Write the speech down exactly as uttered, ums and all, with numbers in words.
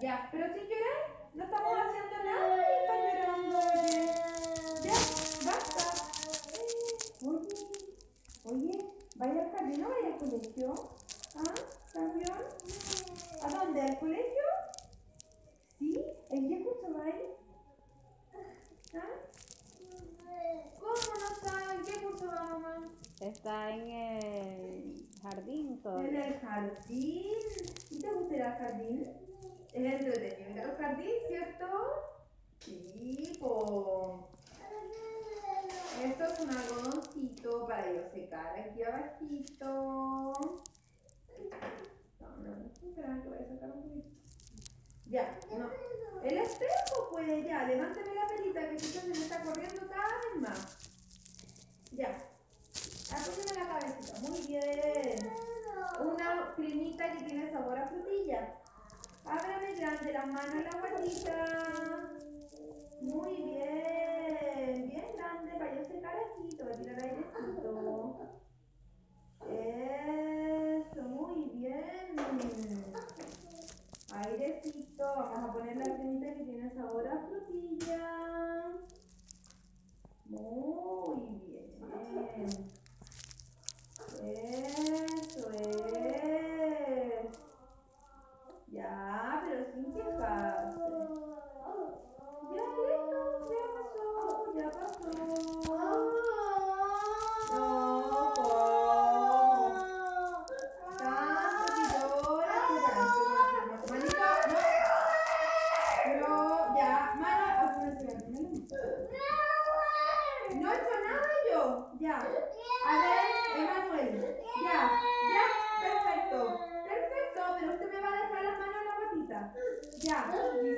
Ya, pero sin llorar, no estamos haciendo nada y está llorando, oye. Ya, basta. Oye, oye, ¿vaya al jardín o vaya al colegio? ¿Ah, campeón? ¿A dónde? ¿Al colegio? ¿Sí? ¿En qué curso va ahí? ¿Ah? ¿Cómo no sabe? ¿En qué curso va, mamá? Está en el jardín todavía. En el jardín. ¿Y te gusta ir al jardín? Es entretenido ir al jardín, ¿cierto? Sí, po. Esto es un algodoncito para yo secar aquí abajito. No, no, no, espera que voy a sacar un poquito. Ya, no. El espejo, pues ya, levántame la pelita que quizás se me está corriendo cada vez más. Ya. Apóyame la cabecita, muy bien. Una cremita que tiene sabor a frutilla. Ábrame grande las manos y la guatita. Muy bien, bien grande para yo secar aquí, te voy a tirar airecito. Eso, muy bien. Airecito, vamos a poner la cremita que tiene sabor a frutilla. Muy bien. Eso es. Ya, pero sin quejarse. Ya, listo, ya pasó, ya pasó. No, ¿cómo? Tanto que lloras, espera, manito, no. Pero, ya, mano, no he hecho nada yo, ya. A ver, Emanuel, ya, ya, perfecto, perfecto, pero usted me va a dejar las manos en la patita. Ya,